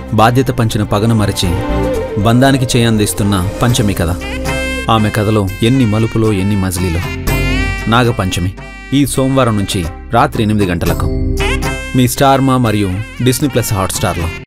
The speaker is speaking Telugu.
బాధ్యత పంచిన పగను మరచి బంధానికి చేయందిస్తున్న పంచమి కథ. ఆమె కథలో ఎన్ని మలుపులో ఎన్ని మజిలీలో. నాగపంచమి ఈ సోమవారం నుంచి రాత్రి 8 గంటలకు మీ స్టార్ మా మరియు డిస్నీ+ హాట్‌స్టార్లో.